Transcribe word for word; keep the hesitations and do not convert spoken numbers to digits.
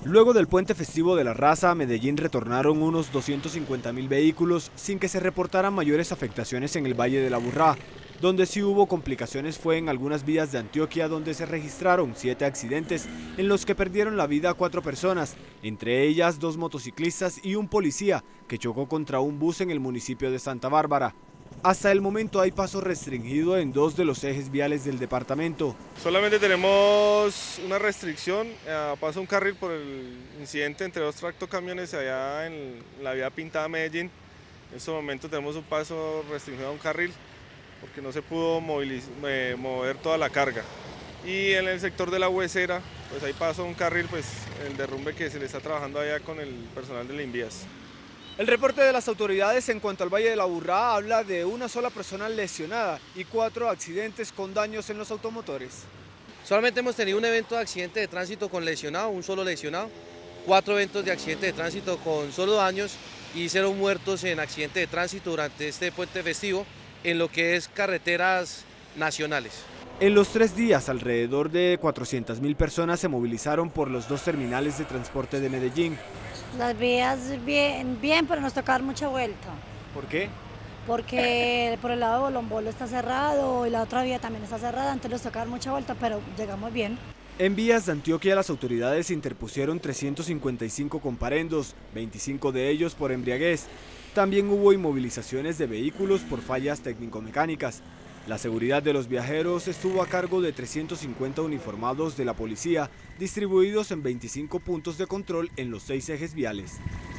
Luego del puente festivo de la Raza, a Medellín retornaron unos doscientos cincuenta mil vehículos sin que se reportaran mayores afectaciones en el Valle del Aburrá. Donde sí hubo complicaciones fue en algunas vías de Antioquia, donde se registraron siete accidentes en los que perdieron la vida cuatro personas, entre ellas dos motociclistas y un policía que chocó contra un bus en el municipio de Santa Bárbara. Hasta el momento hay paso restringido en dos de los ejes viales del departamento. Solamente tenemos una restricción a paso un carril por el incidente entre dos tractocamiones allá en la vía Pintada Medellín. En este momento tenemos un paso restringido a un carril porque no se pudo eh, mover toda la carga. Y en el sector de la Huesera, pues hay paso un carril, pues el derrumbe que se le está trabajando allá con el personal de la INVÍAS. El reporte de las autoridades en cuanto al Valle del Aburrá habla de una sola persona lesionada y cuatro accidentes con daños en los automotores. Solamente hemos tenido un evento de accidente de tránsito con lesionado, un solo lesionado, cuatro eventos de accidente de tránsito con solo daños y cero muertos en accidente de tránsito durante este puente festivo en lo que es carreteras nacionales. En los tres días, alrededor de cuatrocientas mil personas se movilizaron por los dos terminales de transporte de Medellín. Las vías bien, bien, pero nos toca dar mucha vuelta. ¿Por qué? Porque por el lado de Bolombolo está cerrado y la otra vía también está cerrada, entonces nos toca dar mucha vuelta, pero llegamos bien. En vías de Antioquia las autoridades interpusieron trescientos cincuenta y cinco comparendos, veinticinco de ellos por embriaguez. También hubo inmovilizaciones de vehículos por fallas técnico-mecánicas. La seguridad de los viajeros estuvo a cargo de trescientos cincuenta uniformados de la policía, distribuidos en veinticinco puntos de control en los seis ejes viales.